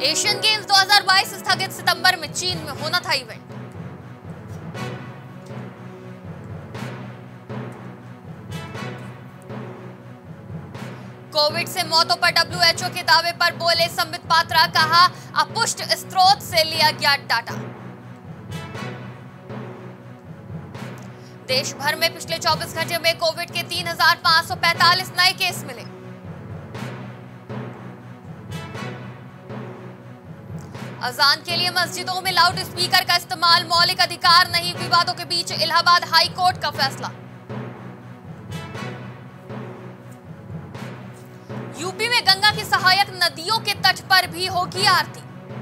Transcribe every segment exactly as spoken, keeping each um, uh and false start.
Asian games दो हज़ार बाईस स्थगित, सितंबर में चीन में होना था इवेंट। कोविड से मौतों पर डब्ल्यू एच ओ के दावे पर बोले संबित पात्रा, कहा अपुष्ट स्रोत से लिया गया डाटा। देश भर में पिछले चौबीस घंटे में कोविड के तीन हजार पांच सौ पैंतालीस नए केस मिले। अजान के लिए मस्जिदों में लाउड स्पीकर का इस्तेमाल मौलिक अधिकार नहीं, विवादों के बीच इलाहाबाद हाई कोर्ट का फैसला। यूपी में गंगा की सहायक नदियों के तट पर भी होगी आरती।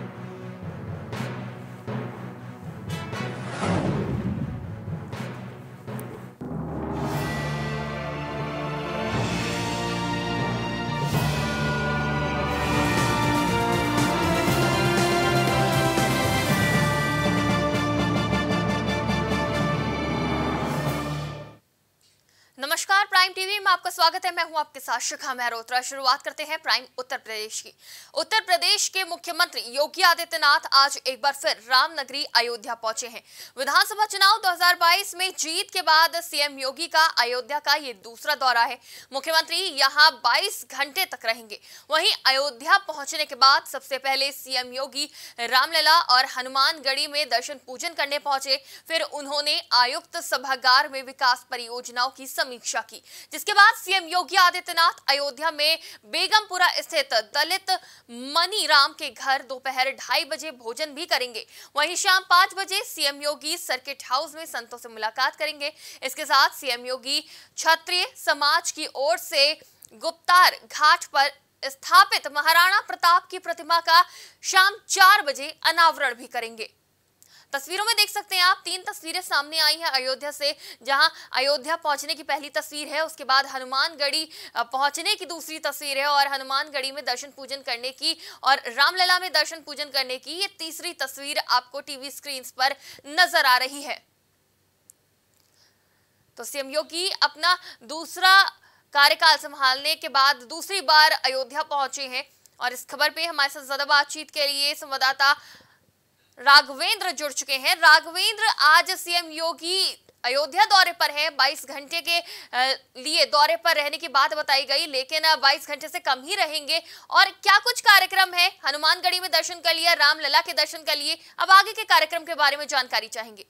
नमस्कार, प्राइम टीवी में आपका स्वागत है। मैं हूं आपके साथ शिखा मेहरोत्रा। शुरुआत करते हैं प्राइम उत्तर प्रदेश की। उत्तर प्रदेश के मुख्यमंत्री योगी आदित्यनाथ आज एक बार फिर रामनगरी अयोध्या पहुंचे हैं। विधानसभा चुनाव दो हज़ार बाईस में जीत के बाद सीएम योगी का अयोध्या का ये दूसरा दौरा है। मुख्यमंत्री यहां बाईस घंटे तक रहेंगे। वहीं अयोध्या पहुंचने के बाद सबसे पहले सीएम योगी रामलला और हनुमानगढ़ी में दर्शन पूजन करने पहुंचे। फिर उन्होंने आयुक्त सभागार में विकास परियोजनाओं की समीक्षा की, जिसके बाद सीएम योगी आदित्यनाथ अयोध्या में बेगमपुरा स्थित दलित मनी राम के घर दोपहर ढाई बजे भोजन भी करेंगे। वहीं शाम पांच बजे सीएम योगी सर्किट हाउस में संतों से मुलाकात करेंगे। इसके साथ सीएम योगी क्षत्रिय समाज की ओर से गुप्तार घाट पर स्थापित महाराणा प्रताप की प्रतिमा का शाम चार बजे अनावरण भी करेंगे। तस्वीरों में देख सकते हैं आप, तीन तस्वीरें सामने आई हैं अयोध्या से, जहां अयोध्या पहुंचने की पहली तस्वीर है, उसके बाद हनुमानगढ़ी पहुंचने की दूसरी तस्वीर है और हनुमानगढ़ी में दर्शन पूजन करने की और रामलला में दर्शन पूजन करने की ये तीसरी तस्वीर आपको टीवी स्क्रीन पर नजर आ रही है। तो सीएम योगी अपना दूसरा कार्यकाल संभालने के बाद दूसरी बार अयोध्या पहुंचे हैं और इस खबर पे हमारे साथ ज्यादा बातचीत के लिए संवाददाता राघवेंद्र जुड़ चुके हैं। राघवेंद्र, आज सीएम योगी अयोध्या दौरे पर है। बाईस घंटे के लिए दौरे पर रहने की बात बताई गई, लेकिन बाईस घंटे से कम ही रहेंगे। और क्या कुछ कार्यक्रम है? हनुमानगढ़ी में दर्शन कर लिया, रामलला के दर्शन कर लिए, अब आगे के कार्यक्रम के बारे में जानकारी चाहेंगे।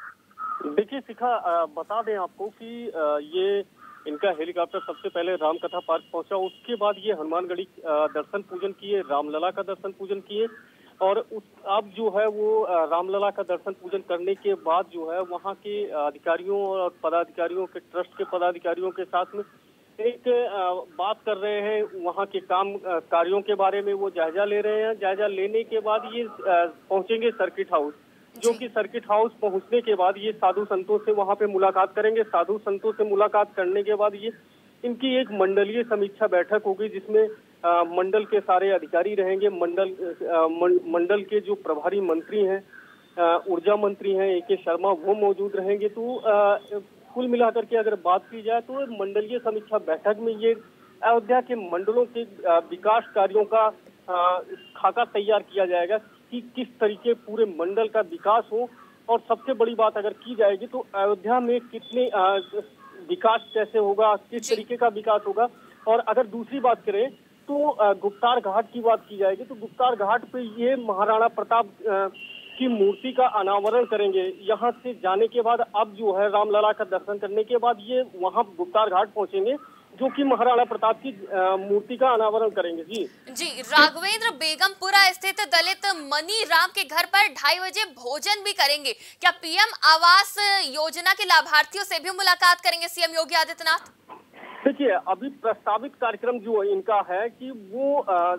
देखिए शिखा, बता दें आपको कि ये इनका हेलीकॉप्टर सबसे पहले रामकथा पार्क पहुंचा, उसके बाद ये हनुमानगढ़ी दर्शन पूजन किए, रामलला का दर्शन पूजन किए और उस अब जो है वो रामलला का दर्शन पूजन करने के बाद जो है वहाँ के अधिकारियों और पदाधिकारियों के ट्रस्ट के पदाधिकारियों के साथ में एक बात कर रहे हैं। वहाँ के काम कार्यों के बारे में वो जायजा ले रहे हैं। जायजा लेने के बाद ये पहुंचेंगे सर्किट हाउस, जो कि सर्किट हाउस पहुंचने के बाद ये साधु संतों से वहाँ पे मुलाकात करेंगे। साधु संतों से मुलाकात करने के बाद ये इनकी एक मंडलीय समीक्षा बैठक होगी, जिसमें आ, मंडल के सारे अधिकारी रहेंगे। मंडल आ, मंडल के जो प्रभारी मंत्री हैं, ऊर्जा मंत्री हैं ए के शर्मा, वो मौजूद रहेंगे। तो आ, कुल मिलाकर के अगर बात की जाए तो मंडलीय समीक्षा बैठक में ये अयोध्या के मंडलों के विकास कार्यों का आ, खाका तैयार किया जाएगा कि किस तरीके पूरे मंडल का विकास हो। और सबसे बड़ी बात अगर की जाएगी तो अयोध्या में कितने आ, विकास कैसे होगा, किस तरीके का विकास होगा। और अगर दूसरी बात करें तो गुप्तार घाट की बात की जाएगी तो गुप्तार घाट पे ये महाराणा प्रताप की मूर्ति का अनावरण करेंगे। यहाँ से जाने के बाद अब जो है रामलला का दर्शन करने के बाद ये वहाँ गुप्तार घाट पहुँचेंगे, जो कि महाराणा प्रताप की मूर्ति का अनावरण करेंगे। जी जी राघवेंद्र, बेगमपुरा स्थित दलित मनी राम के घर पर ढाई बजे भोजन भी करेंगे। क्या पीएम आवास योजना के लाभार्थियों से भी मुलाकात करेंगे सीएम योगी आदित्यनाथ? देखिए, अभी प्रस्तावित कार्यक्रम जो इनका है कि वो आ,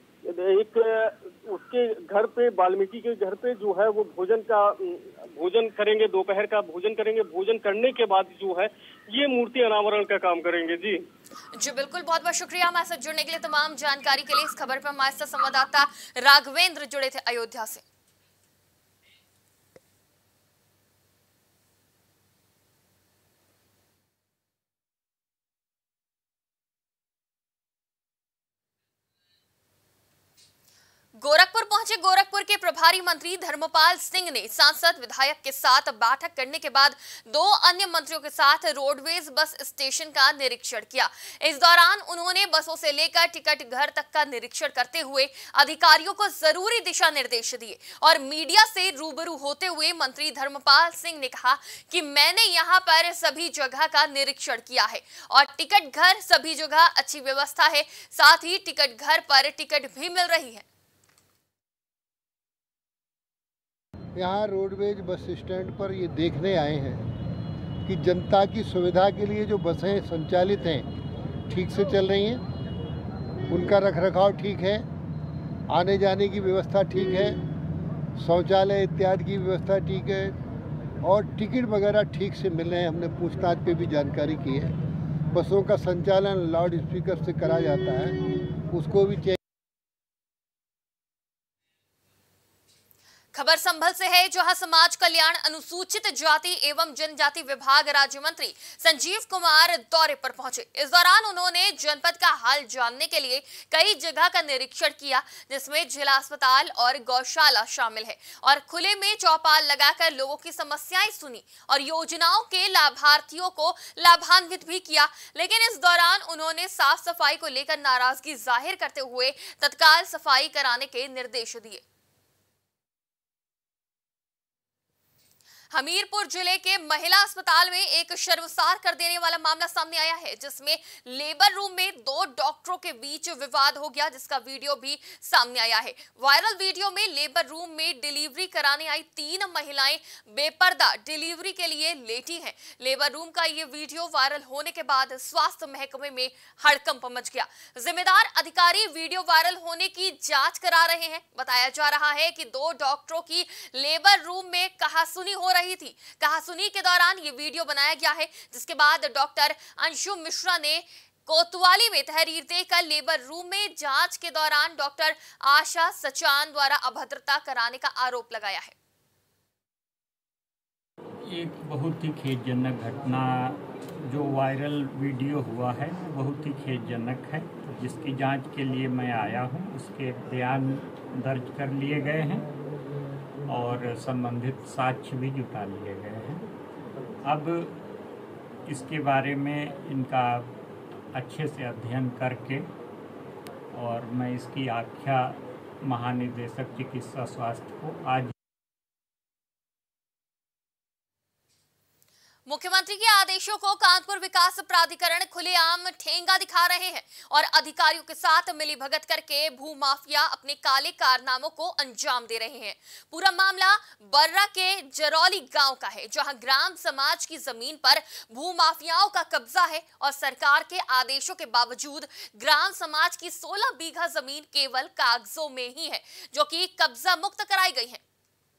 एक उसके घर पे, वाल्मीकि के घर पे जो है वो भोजन का भोजन करेंगे, दोपहर का भोजन करेंगे। भोजन करने के बाद जो है ये मूर्ति अनावरण का काम करेंगे। जी जी बिल्कुल, बहुत बहुत शुक्रिया हमारे साथ जुड़ने के लिए, तमाम जानकारी के लिए। इस खबर पर हमारे साथ संवाददाता राघवेंद्र जुड़े थे अयोध्या से। गोरखपुर पहुंचे गोरखपुर के प्रभारी मंत्री धर्मपाल सिंह ने सांसद विधायक के साथ बैठक करने के बाद दो अन्य मंत्रियों के साथ रोडवेज बस स्टेशन का निरीक्षण किया। इस दौरान उन्होंने बसों से लेकर टिकट घर तक का निरीक्षण करते हुए अधिकारियों को जरूरी दिशा निर्देश दिए और मीडिया से रूबरू होते हुए मंत्री धर्मपाल सिंह ने कहा कि मैंने यहां पर सभी जगह का निरीक्षण किया है और टिकट घर सभी जगह अच्छी व्यवस्था है, साथ ही टिकट घर पर टिकट भी मिल रही है। यहाँ रोडवेज बस स्टैंड पर ये देखने आए हैं कि जनता की सुविधा के लिए जो बसें संचालित हैं ठीक से चल रही हैं, उनका रखरखाव ठीक है, आने जाने की व्यवस्था ठीक है, शौचालय इत्यादि की व्यवस्था ठीक है और टिकट वगैरह ठीक से मिल रहे हैं। हमने पूछताछ पे भी जानकारी की है। बसों का संचालन लाउड स्पीकर से करा जाता है, उसको भी चेक। खबर संभल से है, जहां समाज कल्याण अनुसूचित जाति एवं जनजाति विभाग राज्य मंत्री संजीव कुमार दौरे पर पहुंचे। इस दौरान उन्होंने जनपद का हाल जानने के लिए कई जगह का निरीक्षण किया, जिसमें जिला अस्पताल और गौशाला शामिल है और खुले में चौपाल लगाकर लोगों की समस्याएं सुनी और योजनाओं के लाभार्थियों को लाभान्वित भी किया। लेकिन इस दौरान उन्होंने साफ सफाई को लेकर नाराजगी जाहिर करते हुए तत्काल सफाई कराने के निर्देश दिए। हमीरपुर जिले के महिला अस्पताल में एक शर्मसार कर देने वाला मामला सामने आया है, जिसमें लेबर रूम में दो डॉक्टरों के बीच विवाद हो गया, जिसका वीडियो भी सामने आया है। वायरल वीडियो में लेबर रूम में डिलीवरी कराने आई तीन महिलाएं बेपर्दा डिलीवरी के लिए लेटी हैं। लेबर रूम का ये वीडियो वायरल होने के बाद स्वास्थ्य महकमे में हड़कंप मच गया। जिम्मेदार अधिकारी वीडियो वायरल होने की जांच करा रहे हैं। बताया जा रहा है कि दो डॉक्टरों की लेबर रूम में कहासुनी हो रही थी। कहासुनी के दौरान ये वीडियो बनाया गया है, जिसके बाद डॉक्टर अंशु मिश्रा ने कोतवाली में तहरीर देकर लेबर रूम में जांच के दौरान डॉक्टर आशा सचान द्वारा अभद्रता कराने का आरोप लगाया है। एक बहुत ही खेदजनक घटना जो वायरल वीडियो हुआ है, बहुत ही खेदजनक है, जिसकी जांच के लिए मैं आया हूं। उसके बयान दर्ज कर लिए गए हैं और संबंधित साक्ष्य भी जुटा लिए गए हैं। अब इसके बारे में इनका अच्छे से अध्ययन करके और मैं इसकी आख्या महानिदेशक चिकित्सा स्वास्थ्य को आज मुख्यमंत्री के आदेशों को कानपुर विकास प्राधिकरण खुलेआम ठेंगा दिखा रहे हैं और अधिकारियों के साथ मिलीभगत करके भूमाफिया अपने काले कारनामों को अंजाम दे रहे हैं। पूरा मामला बर्रा के जरौली गांव का है, जहां ग्राम समाज की जमीन पर भूमाफियाओं का कब्जा है और सरकार के आदेशों के बावजूद ग्राम समाज की सोलह बीघा जमीन केवल कागजों में ही है, जो कि कब्जा मुक्त कराई गई है।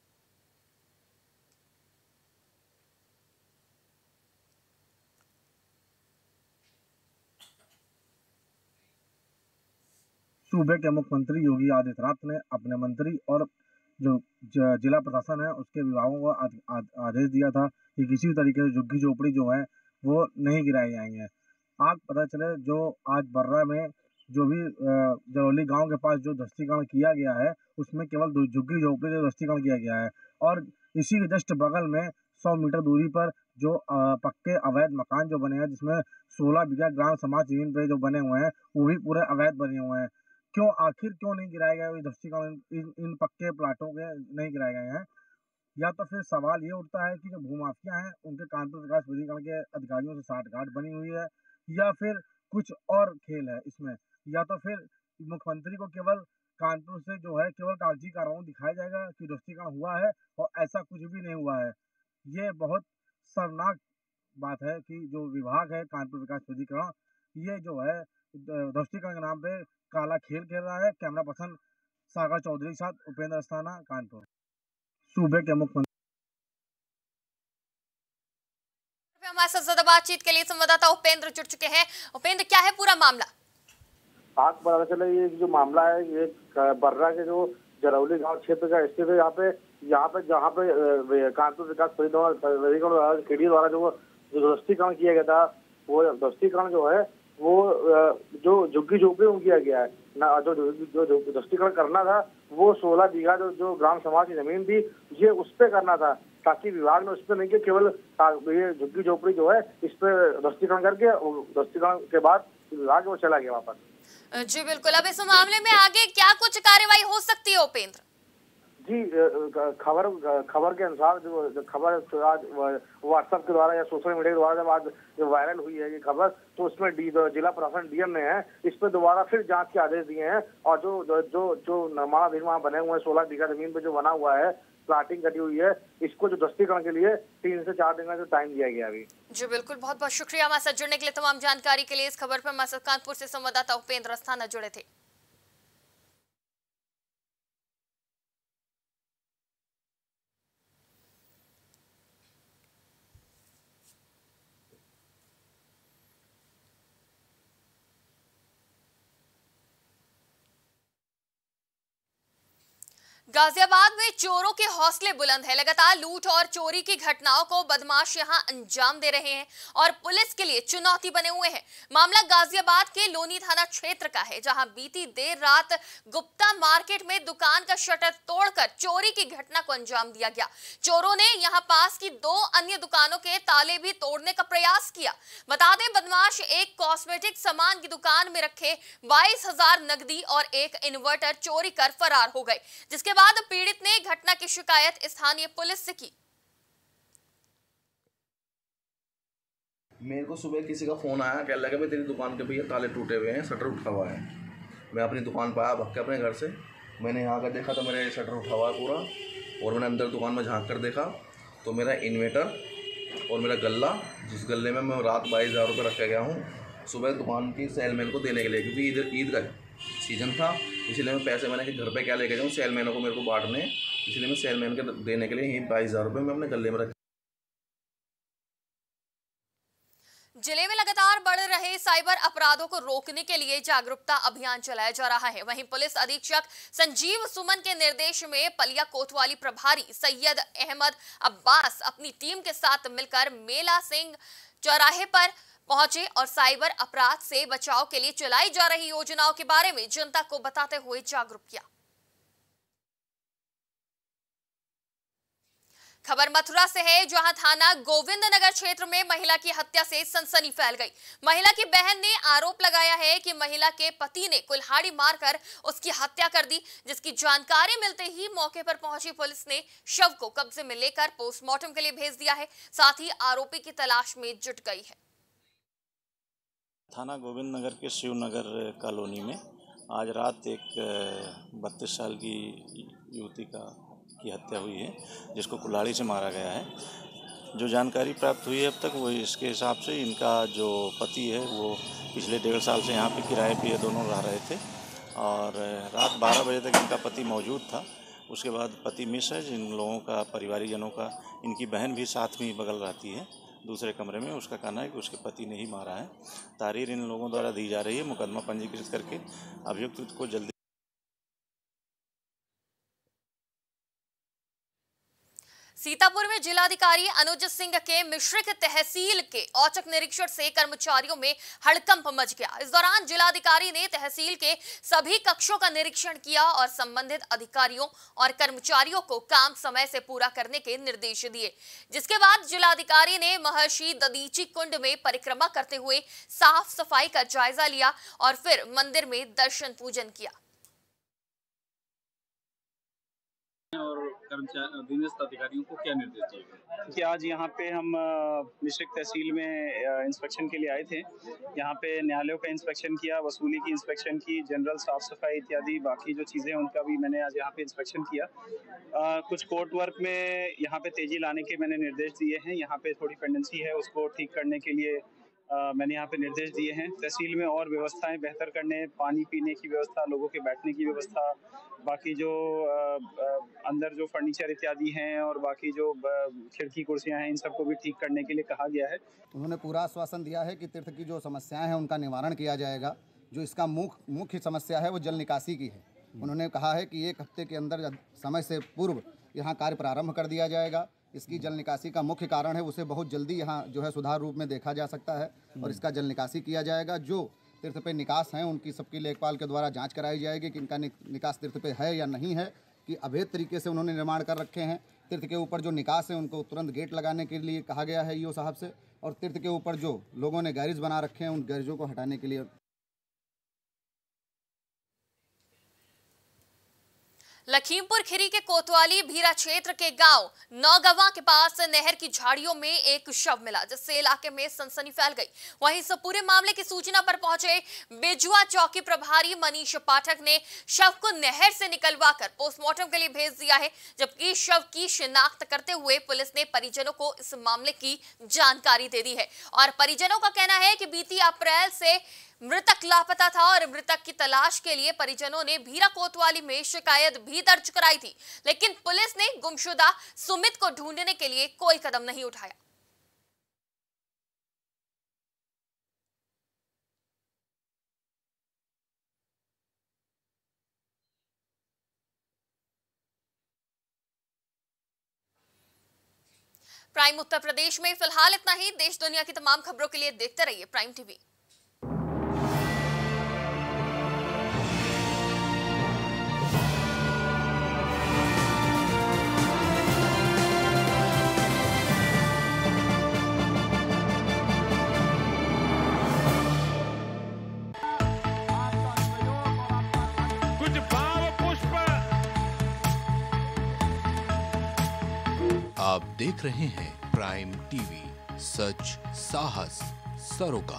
सूबे के मुख्यमंत्री योगी आदित्यनाथ ने अपने मंत्री और जो जिला प्रशासन है उसके विभागों को आद, आद, आदेश दिया था कि किसी भी तरीके से झुग्गी झोपड़ी जो है वो नहीं गिराई जाएंगे। आग पता चले जो आज बर्रा में जो भी जरौली गांव के पास जो दस्तीकरण किया गया है, उसमें केवल झुग्गी झोपड़ी का दस्तीकरण किया गया है और इसी के जस्ट बगल में सौ मीटर दूरी पर जो पक्के अवैध मकान जो बने हैं, जिसमें सोलह बीघा ग्राम समाज जमीन पे जो बने हुए हैं वो भी पूरे अवैध बने हुए हैं। क्यों आखिर क्यों नहीं गिराए गए दस्तीकरण इन, इन पक्के प्लाटों के नहीं गिराए गए हैं? या तो फिर सवाल ये उठता है कि जो भूमाफिया हैं उनके कानपुर विकास प्राधिकरण के अधिकारियों से साठगांठ बनी हुई है या फिर कुछ और खेल है इसमें, या तो फिर मुख्यमंत्री को केवल कानपुर से जो है केवल कागजी कार्रवाई दिखाया जाएगा कि दस्तीकरण हुआ है और ऐसा कुछ भी नहीं हुआ है। ये बहुत शर्मनाक बात है कि जो विभाग है कानपुर विकास प्राधिकरण, ये जो है दस्तीकरण के नाम पे काला खेल खेल रहा है। कैमरा पर्सन सागर चौधरी के साथ उपेंद्र अस्थाना, कानपुर। सूबे के मुख्यमंत्री हमारे साथ ज्यादा बातचीत के लिए संवाददाता उपेंद्र जुड़ चुके हैं। उपेंद्र, क्या है पूरा मामला? आग पता चला ये जो मामला है ये बर्रा के जो जरौली गांव क्षेत्र का स्थित है। यहाँ पे यहाँ पे जहाँ पे कानपुर विकास प्राधिकरण द्वारा जो दस्तीकरण किया गया था, वो दस्तीकरण जो है वो जो झुग्गी झोपड़ियों को किया गया है ना, जो जो जो दस्तीकरण करना था वो सोलह बीघा जो जो ग्राम समाज की जमीन थी ये उस पर करना था, ताकि विभाग ने उस पर नहीं किया, केवल ये झुग्गी झोपड़ी जो है इस पर दस्तीकरण करके दस्तीकरण के बाद विभाग वो चला गया वापस। जी बिल्कुल, अब इस मामले में आगे क्या कुछ कार्रवाई हो सकती है उपेंद्र? जी खबर खबर के अनुसार जो खबर आज व्हाट्सएप के द्वारा या सोशल मीडिया के द्वारा जब आज जो वायरल हुई है ये खबर, तो उसमें डी जिला प्रशासन डीएम ने है इस पर दोबारा फिर जांच के आदेश दिए हैं। और जो जो जो निर्माणाधीन वहाँ बने हुए हैं सोलह बीघा जमीन पे जो बना हुआ है, प्लाटिंग कटी हुई है, इसको जो दस्तीकरण के लिए तीन से चार दिन का जो टाइम दिया गया अभी। जी बिल्कुल, बहुत बहुत शुक्रिया हमारे साथ जुड़ने के लिए। तमाम जानकारी के लिए इस खबर पर हमारे साथ कानपुर से संवाददाता उपेंद्र अस्थाना जुड़े थे। गाजियाबाद में चोरों के हौसले बुलंद है। लगातार लूट और चोरी की घटनाओं को बदमाश यहां अंजाम दे रहे हैं और पुलिस के लिए चुनौती बने हुए हैं। मामला गाजियाबाद के लोनी थाना क्षेत्र का है, जहां बीती देर रात गुप्ता मार्केट में दुकान का शटर तोड़कर चोरी की घटना को अंजाम दिया गया। चोरों ने यहां पास की दो अन्य दुकानों के ताले भी तोड़ने का प्रयास किया। बता दें, बदमाश एक कॉस्मेटिक सामान की दुकान में रखे बाईस हजार नकदी और एक इन्वर्टर चोरी कर फरार हो गए, जिसके बाद पीड़ित ने घटना की शिकायत स्थानीय पुलिस से की। मेरे को सुबह किसी का फोन आया, कह लगा भाई तेरी दुकान के भैया ताले टूटे हुए हैं, शटर उठा हुआ है। मैं अपनी दुकान पर आया भग के अपने घर से, मैंने यहाँ का देखा तो मेरा शटर उठा हुआ है पूरा, और मैंने अंदर दुकान में झांक कर देखा तो मेरा इन्वेटर और मेरा गल्ला, जिस गल्ले में मैं रात बाईस हज़ार रुपये रख के गया हूँ सुबह दुकान की सेलमैन को देने के लिए, क्योंकि इधर ईद का सीजन था, इसलिए मैं पैसे मैंने कि घर पे क्या लेके जाऊँ, सेलमैनों को मेरे को बांटने, इसलिए मैं सेलमैन के देने के लिए यही बाईस हज़ार रुपये मैं अपने गले में रख। जिले में लगातार बढ़ रहे साइबर अपराधों को रोकने के लिए जागरूकता अभियान चलाया जा रहा है। वहीं पुलिस अधीक्षक संजीव सुमन के निर्देश में पलिया कोतवाली प्रभारी सैयद अहमद अब्बास अपनी टीम के साथ मिलकर मेला सिंह चौराहे पर पहुंचे और साइबर अपराध से बचाव के लिए चलाई जा रही योजनाओं के बारे में जनता को बताते हुए जागरूक किया। खबर मथुरा से है, जहां थाना गोविंद नगर क्षेत्र में महिला की हत्या से सनसनी फैल गई। महिला की बहन ने आरोप लगाया है कि महिला के पति ने कुल्हाड़ी मारकर उसकी हत्या कर दी, जिसकी जानकारी मिलते ही मौके पर पहुंची पुलिस ने शव को कब्जे में लेकर पोस्टमार्टम के लिए भेज दिया है, साथ ही आरोपी की तलाश में जुट गई है। थाना गोविंद नगर के शिवनगर कॉलोनी में आज रात एक बत्तीस साल की युवती का की हत्या हुई है, जिसको कुल्हाड़ी से मारा गया है। जो जानकारी प्राप्त हुई है अब तक वो इसके हिसाब से इनका जो पति है वो पिछले डेढ़ साल से यहाँ पे किराए पे दोनों रह रहे थे और रात बारह बजे तक इनका पति मौजूद था। उसके बाद पति मिस है, जिन लोगों का परिवारीजनों का, इनकी बहन भी साथ में बगल रहती है दूसरे कमरे में। उसका कहना है कि उसके पति ने ही मारा है। तारीर इन लोगों द्वारा दी जा रही है। मुकदमा पंजीकृत करके अभियुक्त को जल्दी। सीतापुर में जिलाधिकारी अनुज सिंह के मिश्रिक तहसील के औचक निरीक्षण से कर्मचारियों में हड़कंप मच गया। इस दौरान जिलाधिकारी ने तहसील के सभी कक्षों का निरीक्षण किया और संबंधित अधिकारियों और कर्मचारियों को काम समय से पूरा करने के निर्देश दिए, जिसके बाद जिलाधिकारी ने महर्षि दधीची कुंड में परिक्रमा करते हुए साफ सफाई का जायजा लिया और फिर मंदिर में दर्शन पूजन किया। और कर्मचारी अधीनस्थ अधिकारियों को क्या निर्देश दिए गए कि आज यहाँ पे हम मिश्रिक तहसील में इंस्पेक्शन के लिए आए थे। यहाँ पे न्यायालयों का इंस्पेक्शन किया, वसूली की इंस्पेक्शन की, जनरल साफ सफाई इत्यादि बाकी जो चीज़ें उनका भी मैंने आज यहाँ पे इंस्पेक्शन किया। आ, कुछ कोर्ट वर्क में यहाँ पे तेजी लाने के मैंने निर्देश दिए हैं। यहाँ पे थोड़ी पेंडेंसी है, उसको ठीक करने के लिए आ, मैंने यहाँ पे निर्देश दिए हैं। तहसील में और व्यवस्थाएं बेहतर करने, पानी पीने की व्यवस्था, लोगों के बैठने की व्यवस्था, बाकी जो आ, आ, अंदर जो फर्नीचर इत्यादि हैं और बाकी जो खिड़की कुर्सियां हैं, इन सबको भी ठीक करने के लिए कहा गया है। उन्होंने पूरा आश्वासन दिया है कि तीर्थ की जो समस्याएं हैं उनका निवारण किया जाएगा। जो इसका मुख्य मुख्य समस्या है वो जल निकासी की है। उन्होंने कहा है कि एक हफ्ते के अंदर समय से पूर्व यहाँ कार्य प्रारंभ कर दिया जाएगा। इसकी जल निकासी का मुख्य कारण है, उसे बहुत जल्दी यहाँ जो है सुधार रूप में देखा जा सकता है और इसका जल निकासी किया जाएगा। जो तीर्थ पे निकास हैं उनकी सबकी लेखपाल के द्वारा जांच कराई जाएगी कि इनका निकास तीर्थ पे है या नहीं है, कि अवैध तरीके से उन्होंने निर्माण कर रखे हैं। तीर्थ के ऊपर जो निकास है उनको तुरंत गेट लगाने के लिए कहा गया है ईओ साहब से, और तीर्थ के ऊपर जो लोगों ने गैरेज बना रखे हैं उन गैरेजों को हटाने के लिए। लखीमपुर खीरी के कोतवाली भीरा क्षेत्र के गांव नौगवा के पास नहर की झाड़ियों में एक शव मिला, जिससे इलाके में सनसनी फैल गई। वहीं इस पूरे मामले की सूचना पर पहुंचे बेजुआ चौकी प्रभारी मनीष पाठक ने शव को नहर से निकलवाकर पोस्टमार्टम के लिए भेज दिया है, जबकि शव की शिनाख्त करते हुए पुलिस ने परिजनों को इस मामले की जानकारी दे दी है। और परिजनों का कहना है कि बीती अप्रैल से मृतक लापता था और मृतक की तलाश के लिए परिजनों ने भीरा कोतवाली में शिकायत भी दर्ज कराई थी, लेकिन पुलिस ने गुमशुदा सुमित को ढूंढने के लिए कोई कदम नहीं उठाया। प्राइम उत्तर प्रदेश में फिलहाल इतना ही। देश दुनिया की तमाम खबरों के लिए देखते रहिए प्राइम टीवी। आप देख रहे हैं प्राइम टीवी, सच साहस सरोकार।